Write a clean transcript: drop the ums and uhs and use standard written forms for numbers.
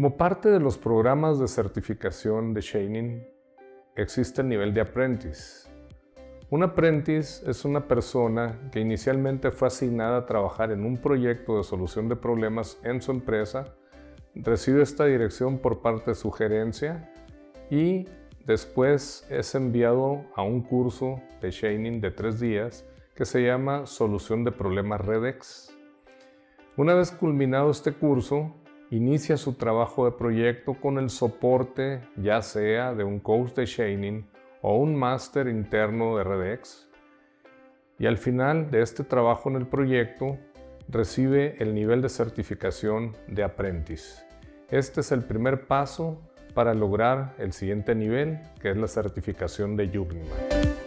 Como parte de los programas de certificación de Shining, existe el nivel de Apprentice. Un Apprentice es una persona que inicialmente fue asignada a trabajar en un proyecto de solución de problemas en su empresa, recibe esta dirección por parte de su gerencia y después es enviado a un curso de Shining de 3 días que se llama Solución de Problemas REDX. Una vez culminado este curso, inicia su trabajo de proyecto con el soporte ya sea de un coach de Shining o un máster interno de REDX. Y al final de este trabajo en el proyecto, recibe el nivel de certificación de Apprentice. Este es el primer paso para lograr el siguiente nivel, que es la certificación de Journeyman.